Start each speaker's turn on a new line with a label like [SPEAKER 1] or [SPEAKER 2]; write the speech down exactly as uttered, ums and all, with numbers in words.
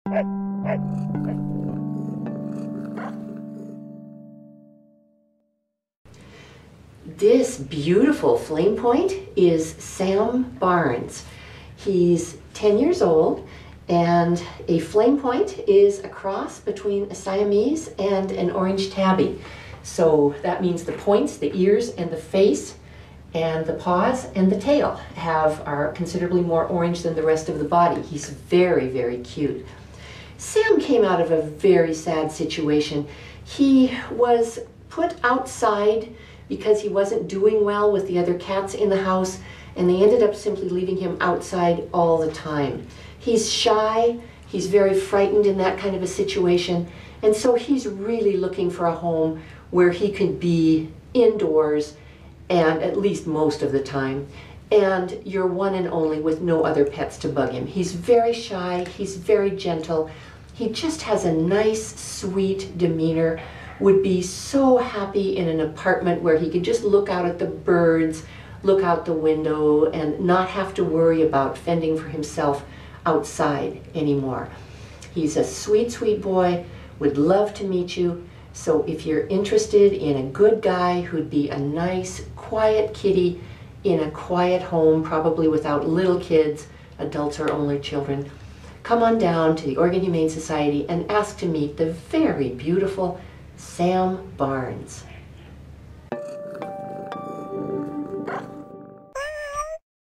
[SPEAKER 1] This beautiful flame point is Sam Barnes. He's ten years old, and a flame point is a cross between a Siamese and an orange tabby. So that means the points, the ears, and the face, and the paws and the tail have are considerably more orange than the rest of the body. He's very, very cute. Sam came out of a very sad situation. He was put outside because he wasn't doing well with the other cats in the house, and they ended up simply leaving him outside all the time. He's shy, he's very frightened in that kind of a situation, and so he's really looking for a home where he can be indoors, and at least most of the time, and you're one and only with no other pets to bug him. He's very shy, he's very gentle, he just has a nice, sweet demeanor, would be so happy in an apartment where he could just look out at the birds, look out the window, and not have to worry about fending for himself outside anymore. He's a sweet, sweet boy, would love to meet you. So if you're interested in a good guy who'd be a nice, quiet kitty in a quiet home, probably without little kids, adults or only children, come on down to the Oregon Humane Society and ask to meet the very beautiful Sam Barnes.